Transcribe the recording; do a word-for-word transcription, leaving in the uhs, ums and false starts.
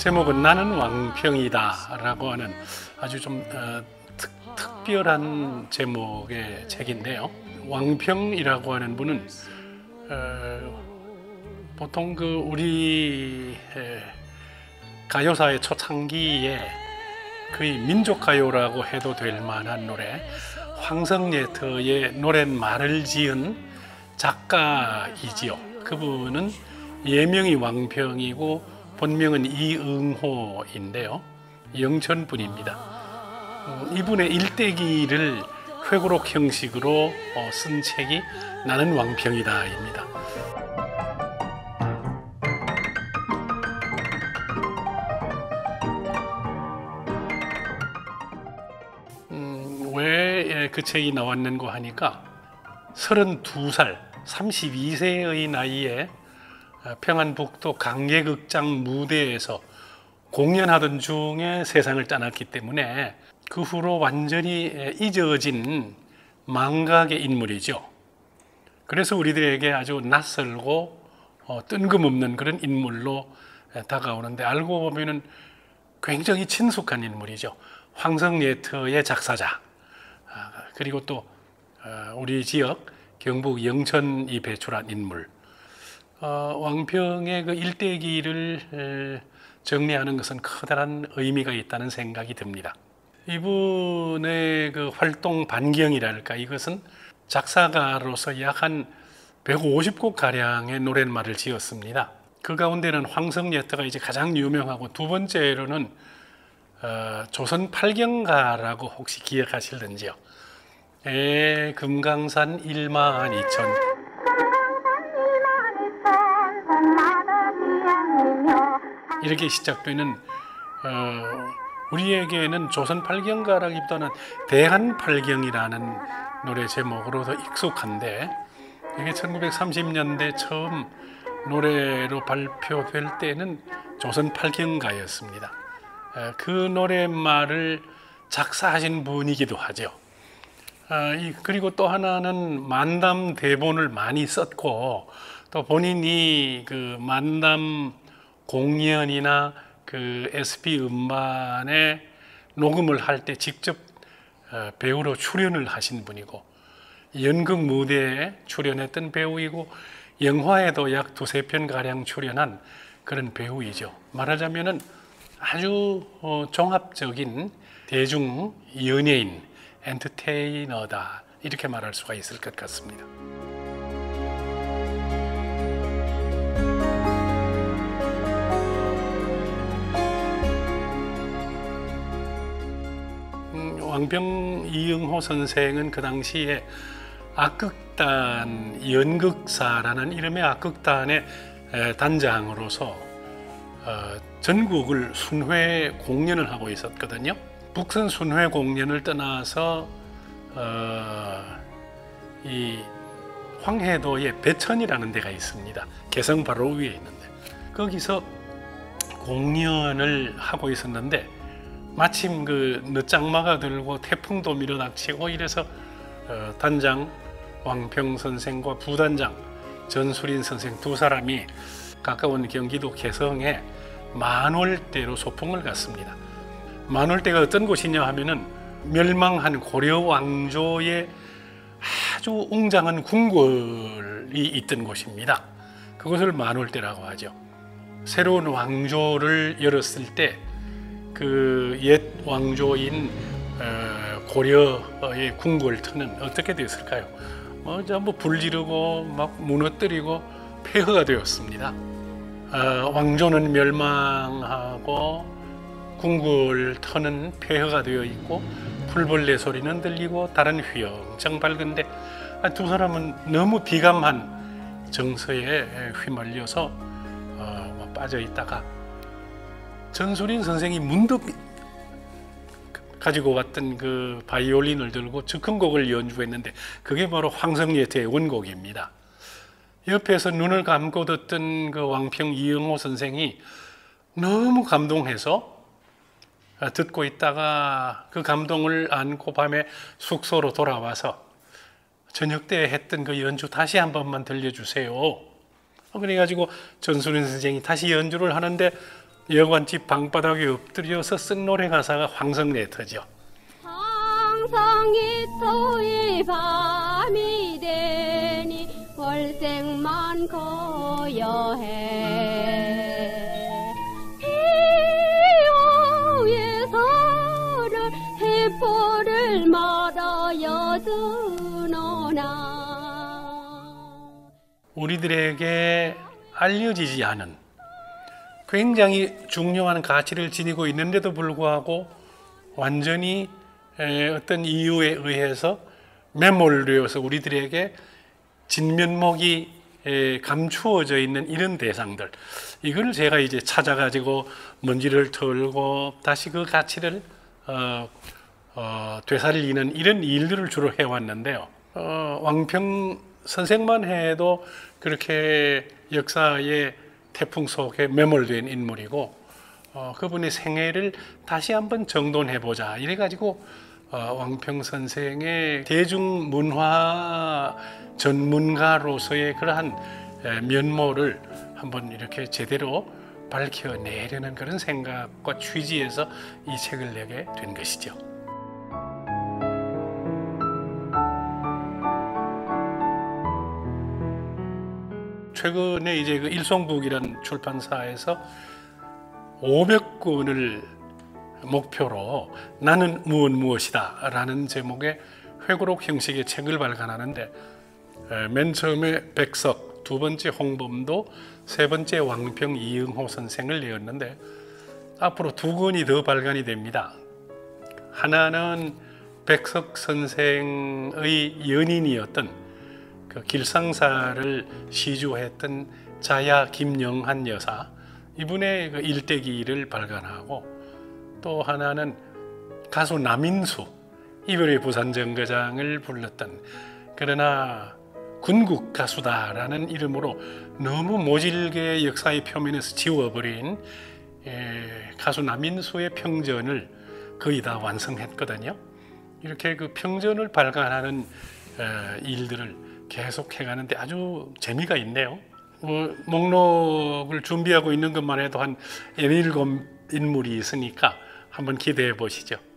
제목은 나는 왕평이다 라고 하는 아주 좀 어, 특, 특별한 제목의 책인데요. 왕평이라고 하는 분은 어, 보통 그 우리 에, 가요사의 초창기에 거의 민족가요라고 해도 될 만한 노래, 황성예터의 노랫말을 지은 작가이지요. 그분은 예명이 왕평이고 본명은 이응호인데요. 영천 분입니다. 이분의 일대기를 회고록 형식으로 쓴 책이 나는 왕평이다입니다. 음, 왜 그 책이 나왔는고 하니까 서른두 살, 삼십이 세의 나이에 평안북도 강례극장 무대에서 공연하던 중에 세상을 떠났기 때문에 그 후로 완전히 잊어진 망각의 인물이죠. 그래서 우리들에게 아주 낯설고 어, 뜬금없는 그런 인물로 다가오는데 알고 보면은 굉장히 친숙한 인물이죠. 황성예터의 작사자, 아, 그리고 또 어, 우리 지역 경북 영천이 배출한 인물. 어, 왕평의 그 일대기를 정리하는 것은 커다란 의미가 있다는 생각이 듭니다. 이분의 그 활동 반경이랄까, 이것은 작사가로서 약 한 백오십 곡 가량의 노랫말을 지었습니다. 그 가운데는 황성예터가 이제 가장 유명하고, 두 번째로는 어, 조선 팔경가라고 혹시 기억하실는지요? 에 금강산 일만 이천. 이렇게 시작되는 어, 우리에게는 조선 팔경가라기보다는 대한 팔경이라는 노래 제목으로 더 익숙한데, 이게 천구백삼십 년대 처음 노래로 발표될 때는 조선 팔경가였습니다. 어, 그 노랫말을 작사하신 분이기도 하죠. 어, 이, 그리고 또 하나는 만담 대본을 많이 썼고, 또 본인이 그 만담 공연이나 그 에스피 음반에 녹음을 할 때 직접 배우로 출연을 하신 분이고, 연극 무대에 출연했던 배우이고, 영화에도 약 두세 편 가량 출연한 그런 배우이죠. 말하자면은 아주 종합적인 대중 연예인, 엔터테이너다, 이렇게 말할 수가 있을 것 같습니다. 왕평 이응호 선생은 그 당시에 악극단 연극사라는 이름의 악극단의 단장으로서 전국을 순회 공연을 하고 있었거든요. 북선 순회 공연을 떠나서 이 황해도에 배천이라는 데가 있습니다. 개성 바로 위에 있는데, 거기서 공연을 하고 있었는데 마침 그 늦장마가 들고 태풍도 밀어닥치고 이래서 어, 단장 왕평 선생과 부단장 전수린 선생 두 사람이 가까운 경기도 개성에 만월대로 소풍을 갔습니다. 만월대가 어떤 곳이냐 하면은 멸망한 고려 왕조의 아주 웅장한 궁궐이 있던 곳입니다. 그것을 만월대라고 하죠. 새로운 왕조를 열었을 때 그 옛 왕조인 고려의 궁궐터는 어떻게 됐을까요? 뭐 전부 불지르고 막 무너뜨리고 폐허가 되었습니다. 왕조는 멸망하고 궁궐터는 폐허가 되어 있고 풀벌레 소리는 들리고 달은 휘영청 밝은데, 두 사람은 너무 비감한 정서에 휘말려서 빠져 있다가 전수린 선생이 문득 가지고 왔던 그 바이올린을 들고 즉흥곡을 연주했는데, 그게 바로 황성예터의 원곡입니다. 옆에서 눈을 감고 듣던 그 왕평 이응호 선생이 너무 감동해서 듣고 있다가 그 감동을 안고 밤에 숙소로 돌아와서 저녁 때 했던 그 연주 다시 한 번만 들려주세요. 그래가지고 전수린 선생이 다시 연주를 하는데 여관집 방바닥에 엎드려서 쓴 노래 가사가 황성레터죠. 상상이 밤이 되니 월색만 고요해 비오에서는 해포를 말아여 주노나. 우리들에게 알려지지 않은 굉장히 중요한 가치를 지니고 있는데도 불구하고 완전히 어떤 이유에 의해서 매몰되어서 우리들에게 진면목이 감추어져 있는 이런 대상들, 이걸 제가 이제 찾아가지고 먼지를 털고 다시 그 가치를 어, 어, 되살리는 이런 일들을 주로 해왔는데요. 어, 왕평 선생만 해도 그렇게 역사의 태풍 속에 매몰된 인물이고, 어, 그분의 생애를 다시 한번 정돈해보자 이래가지고 어, 왕평 선생의 대중문화 전문가로서의 그러한 에, 면모를 한번 이렇게 제대로 밝혀내려는 그런 생각과 취지에서 이 책을 내게 된 것이죠. 최근에 이제 그 일송북이라는 출판사에서 오백 권을 목표로 나는 무엇 무엇이다 라는 제목의 회고록 형식의 책을 발간하는데, 맨 처음에 백석, 두 번째 홍범도, 세 번째 왕평 이응호 선생을 내었는데 앞으로 두 권이 더 발간이 됩니다. 하나는 백석 선생의 연인이었던 그 길상사를 시주했던 자야 김영한 여사, 이분의 그 일대기를 발간하고, 또 하나는 가수 남인수, 이별의 부산정거장을 불렀던 그러나 군국 가수다라는 이름으로 너무 모질게 역사의 표면에서 지워버린 에, 가수 남인수의 평전을 거의 다 완성했거든요. 이렇게 그 평전을 발간하는 에, 일들을 계속 해가는데 아주 재미가 있네요. 뭐, 목록을 준비하고 있는 것만 해도 한 일곱 인물이 있으니까 한번 기대해 보시죠.